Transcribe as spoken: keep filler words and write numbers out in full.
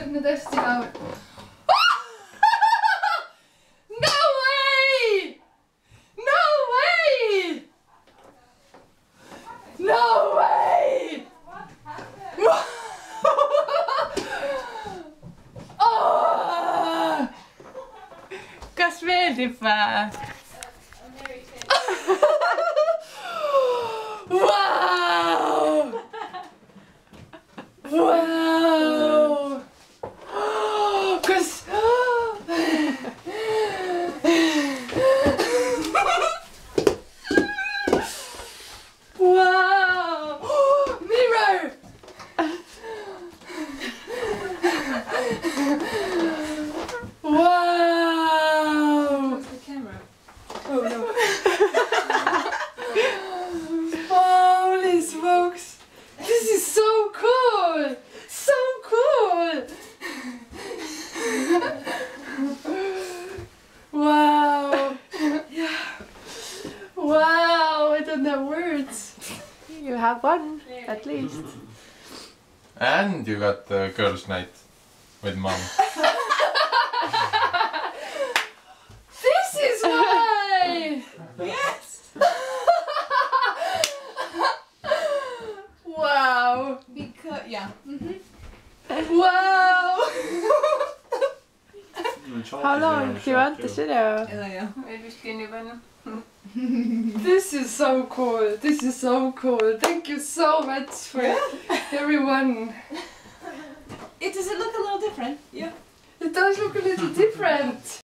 et nad hästi lähevad. No way! No way! No way! Oh! Kas meeldib vä? Wow! Wow! Kas... Wow! Mirror! Wow! Where's the camera? Oh no. Holy smokes! This is so cool! So cool! Wow! Wow! I don't have words. You have one, at least. And you got the girls' night with mom. This is why! Yes! Wow! Because, yeah. Mm-hmm. Wow! How long do you want the studio? Ja, ja. Vil vist kinni panna. This is so cool. This is so cool. Thank you so much for everyone. It does it look a little different? Yeah. It does look a little different.